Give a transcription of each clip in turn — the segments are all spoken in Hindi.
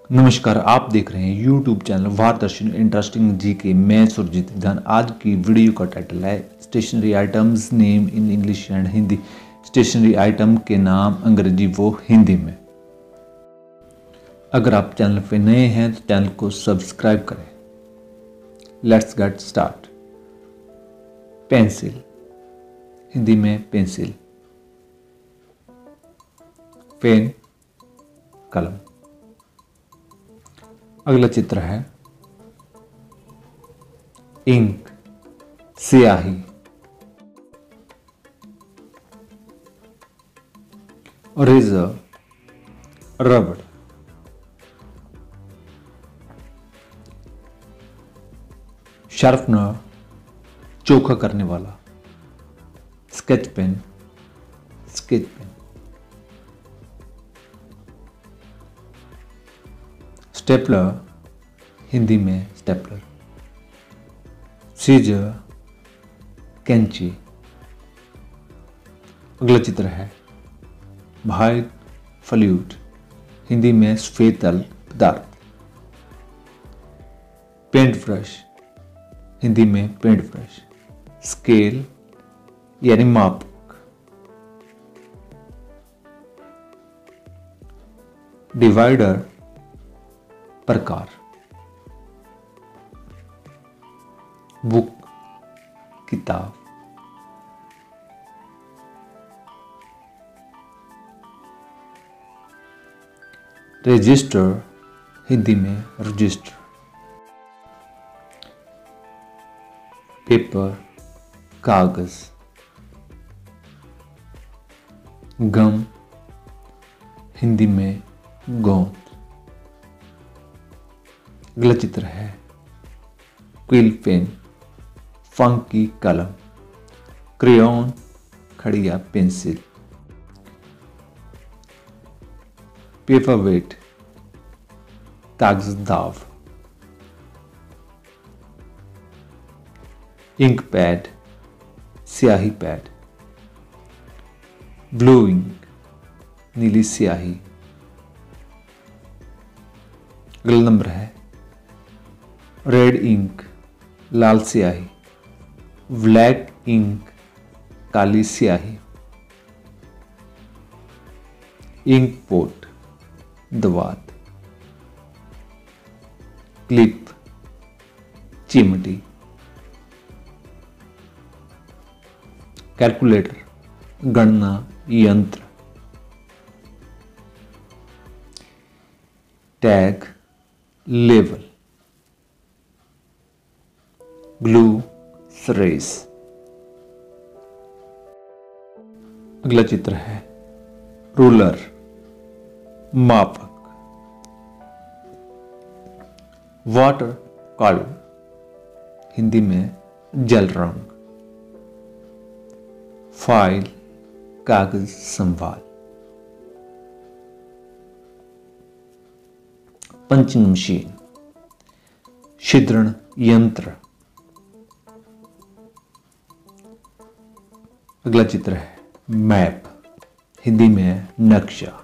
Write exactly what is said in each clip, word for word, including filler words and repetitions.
नमस्कार, आप देख रहे हैं यूट्यूब चैनल वार दर्शन इंटरेस्टिंग जी के। मैं सुरजीत विधान। आज की वीडियो का टाइटल है stationery items name in English and Hindi. Stationery item के नाम अंग्रेजी वो हिंदी में। अगर आप चैनल पे नए हैं तो चैनल को सब्सक्राइब करें। Let's get start. Pencil, Hindi में पेंसिल। पेन, कलम। अगला चित्र है इंक, स्याही। रेजर, रबड़। शार्पनर, चोखा करने वाला। Sketch pen, sketch pen. Stapler, Hindi में स्टेपलर। सीजर, कैंची। अगला चित्र है व्हाइट फ्लूइड, हिंदी में सफेद तल पदार्थ। पेंट ब्रश, हिंदी में पेंट ब्रश। स्केल यानी मापक। डिवाइडर, प्रकार। बुक, किताब। रजिस्टर, हिंदी में रजिस्टर। पेपर, कागज। गम, हिंदी में गोंद। अगला चित्र है क्विल पेन, फंकी कलम। क्रेयॉन, खड़िया पेंसिल। पेपर वेट, कागज दाव। इंक पैड, स्याही पैड। ब्लू इंक, नीली स्याही। अगला नंबर है रेड इंक, लाल स्याही। ब्लैक इंक, काली स्याही। इंक पोट, दवात। क्लिप, चिमटी। कैलकुलेटर, गणना यंत्र। Tag, label. ग्लू, सरेस। अगला चित्र है रूलर, मापक। वाटर कलर, हिंदी में जल रंग। फाइल, कागज संभाल। पंचिंग मशीन, छिद्रण यंत्र। अगला चित्र है मैप, हिंदी में नक्शा।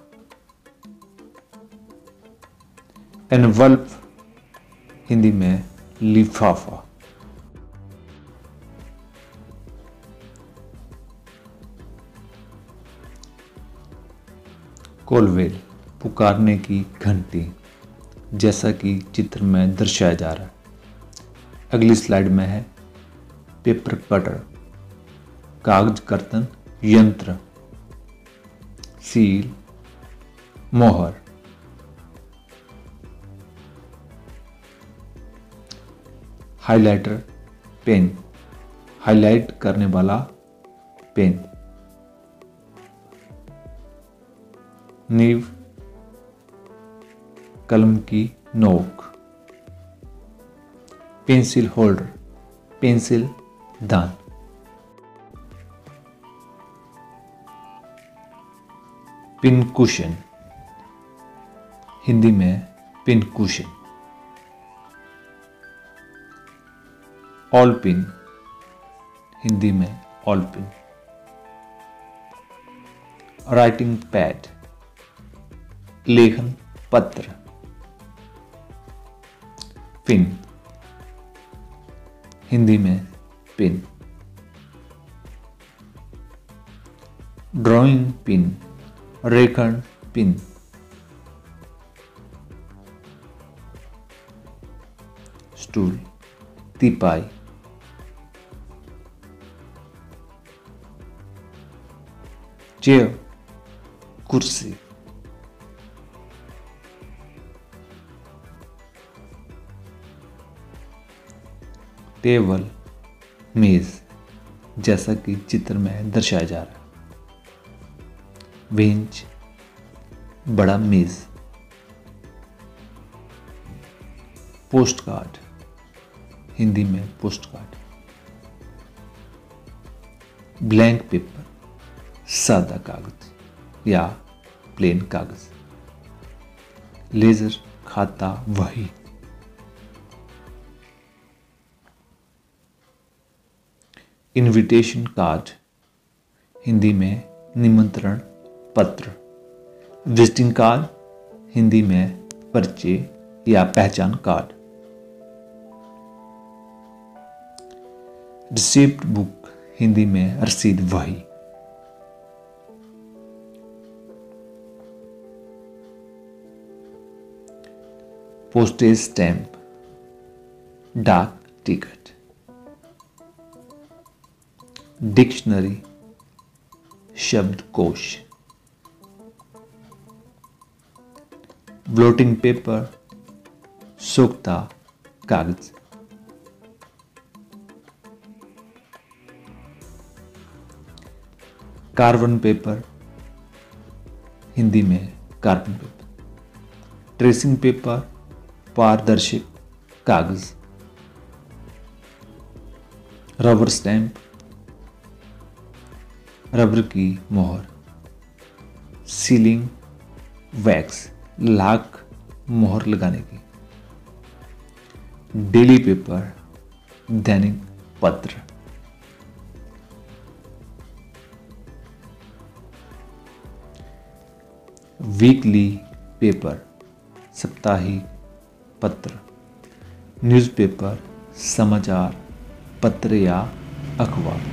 एनवल्प, हिंदी में लिफाफा। कॉलवेल, पुकारने की घंटी, जैसा कि चित्र में दर्शाया जा रहा है। अगली स्लाइड में है पेपर कटर, कागज कर्तन यंत्र। सील, मोहर। हाइलाइटर, पेन, हाइलाइट करने वाला पेन। नीव, कलम की नोक। पेंसिल होल्डर, पेंसिल दान। पिन कुशन, हिंदी में pin cushion. All pin, Hindi में ऑल पिन। राइटिंग पैड, लेखन पत्र। पिन, हिंदी में पिन। ड्राइंग पिन, रेखण पिन। स्टूल, तिपाई। चेयर, कुर्सी। टेबल, मेज, जैसा कि चित्र में दर्शाया जा रहा है। बेंच, बड़ा मेज। पोस्ट कार्ड, हिंदी में पोस्ट कार्ड। ब्लैंक पेपर, सादा कागज या प्लेन कागज। लेजर, खाता, वही। इनविटेशन कार्ड, हिंदी में निमंत्रण पत्र। विजिटिंग कार्ड, हिंदी में पर्चे या पहचान कार्ड। रिसिप्ट बुक, हिंदी में रसीद वही। पोस्टेज स्टैंप, डाक टिकट। डिक्शनरी, शब्दकोश। ब्लोटिंग पेपर, सोखता कागज। कार्बन पेपर, हिंदी में कार्बन पेपर। ट्रेसिंग पेपर, पारदर्शक कागज। रबर स्टैंप, रबर की मोहर। सीलिंग वैक्स, लाख मोहर लगाने की। डेली पेपर, दैनिक पत्र। वीकली पेपर, साप्ताहिक पत्र। न्यूज़पेपर, समाचार पत्र या अखबार।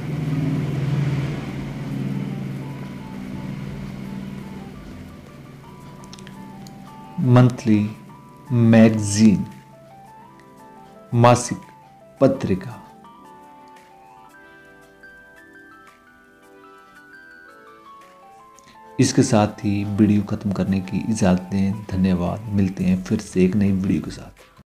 मंथली मैगजीन, मासिक पत्रिका। इसके साथ ही वीडियो खत्म करने की इजाजत दें। धन्यवाद। मिलते हैं फिर से एक नई वीडियो के साथ।